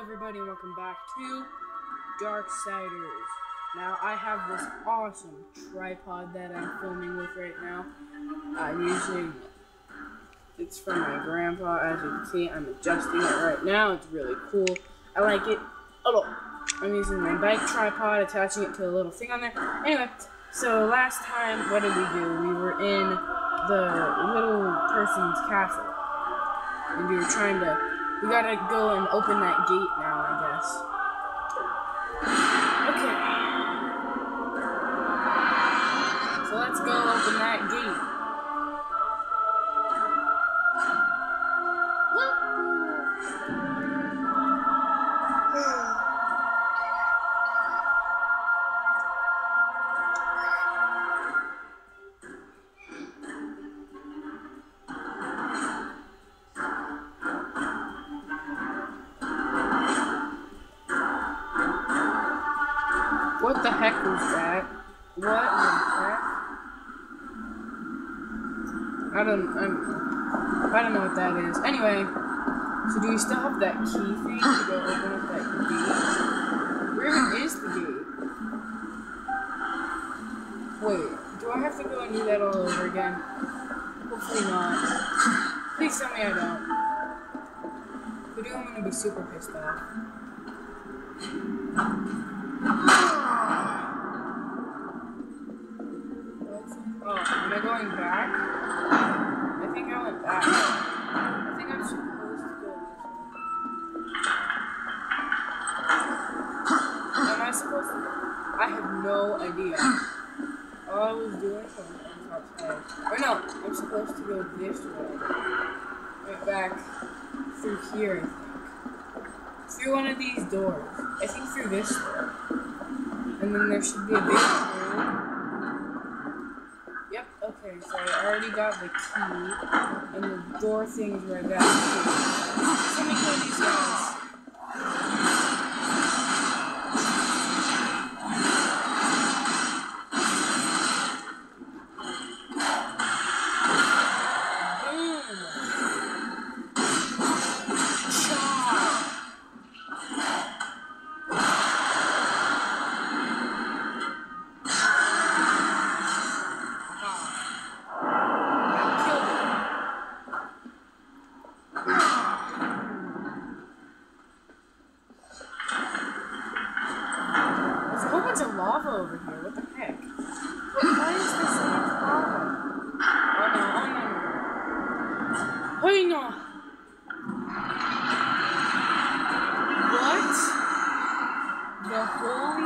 everybody, and welcome back to Darksiders. Now, I have this awesome tripod that I'm filming with right now. I'm using, it's from my grandpa. As you can see, I'm adjusting it right now. It's really cool. I like it a lot. I'm using my bike tripod, attaching it to a little thing on there. Anyway, so last time, what did we do? We were in the little person's castle. And we were trying to, we gotta go and open that gate now, I guess. Okay. So let's go open that gate. What the heck was that? What the heck? I don't know what that is. Anyway, so do you still have that key thing to go open up that gate? Where even is the gate? Wait, do I have to go and do that all over again? Hopefully not. Please tell me I don't. If I do, I'm gonna be super pissed off. Oh, am I going back? I think I went back. I think I'm supposed to go this way. Am I supposed to? I have no idea. All I was doing was outside. Or no, I'm supposed to go this way. Went back through here, I think. Through one of these doors. I think through this door. And then there should be a big hole. Yep, okay, so I already got the key. And the door thing's right back here. Let me kill these guys. Lava over here, what the heck? Why is there so much lava? Oh no. What? The holy...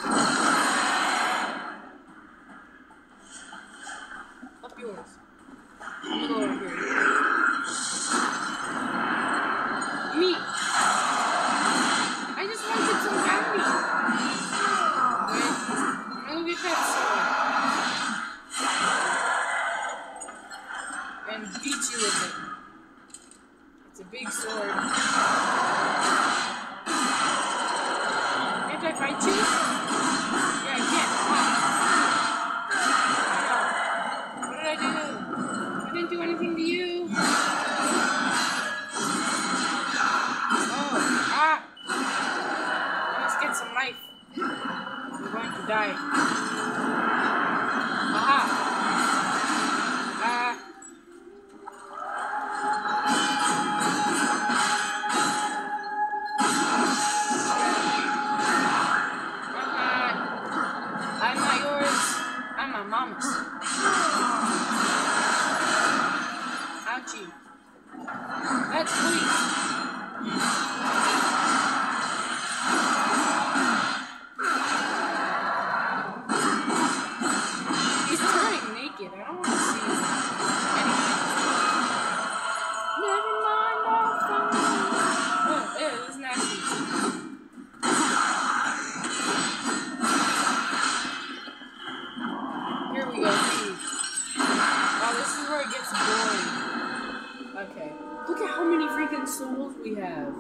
Up yours. I'm gonna go over here. Me! I just wanted some candy! Get that sword and beat you with it. It's a big sword. Can't I fight you? Yeah, I can. What did I do? I didn't do anything to you. Oh, I must get some life. I'm going to die. Aha! I'm not yours. I'm my mama's. Ouchie. That's sweet. I don't want to see anything. Never mind, oh, ew, this is nasty. Here we go, please. Oh, this is where it gets boring. Okay. Look at how many freaking souls we have.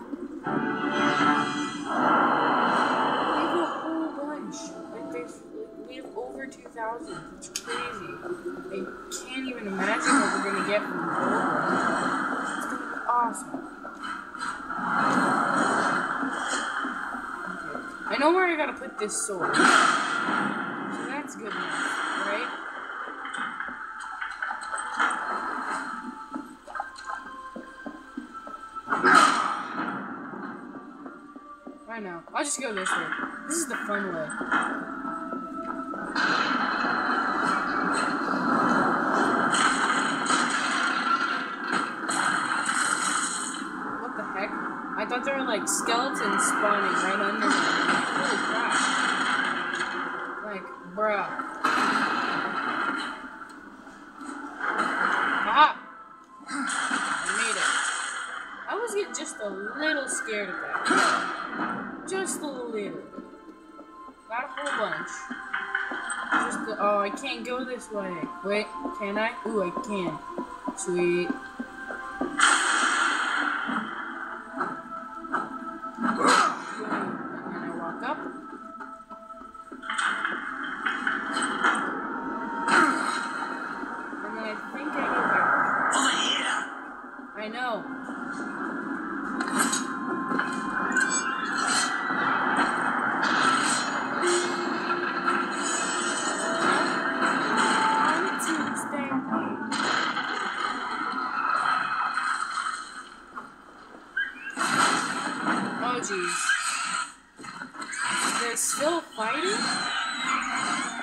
We have a whole bunch. We have over 2,000. It's crazy. I can't even imagine what we're gonna get from the gold run. It's gonna be awesome. I know where I gotta put this sword. So that's good enough, right? I know. I'll just go this way. This is the fun way. What the heck? I thought there were like skeletons spawning right under me. Holy crap. Like, bruh. Aha! I made it. I was getting just a little scared of that. Just a little. Not a whole bunch. Oh, I can't go this way. Wait, can I? Ooh, I can. Sweet. And then I walk up. And then I think I go back. Over here! I know. Oh jeez. They're still fighting?